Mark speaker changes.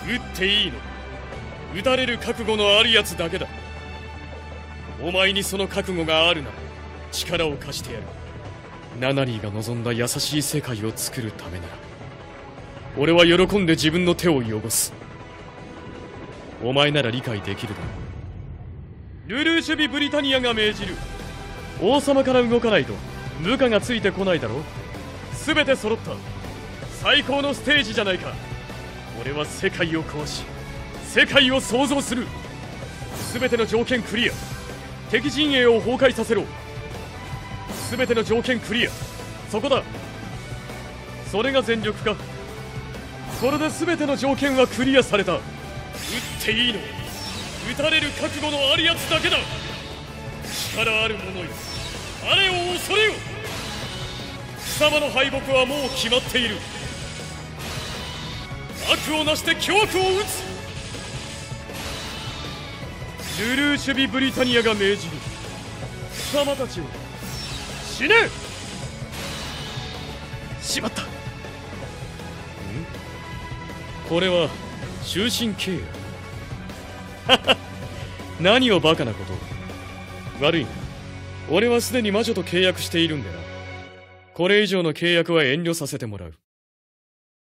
Speaker 1: 撃っていいの？撃たれる覚悟のあるやつだけだ。お前にその覚悟があるなら力を貸してやる。ナナリーが望んだ優しい世界を作るためなら俺は喜んで自分の手を汚す。お前なら理解できるだろう。ルルーシュビ・ブリタニアが命じる。王様から動かないと部下がついてこないだろう。全て揃った最高のステージじゃないか。俺は世界を壊し世界を創造する。全ての条件クリア。敵陣営を崩壊させろ。全ての条件クリア。そこだ。それが全力か。これで全ての条件はクリアされた。撃っていいの撃たれる覚悟のあるやつだけだ。力ある者よ、あれを恐れよ。貴様の敗北はもう決まっている。悪をなして巨悪を撃つ。ルルーシュビ・ブリタニアが命じる。貴様たちを死ね。しまった。これは終身契約。何をバカなことを。悪いな、俺はすでに魔女と契約しているんでな。これ以上の契約は遠慮させてもらう。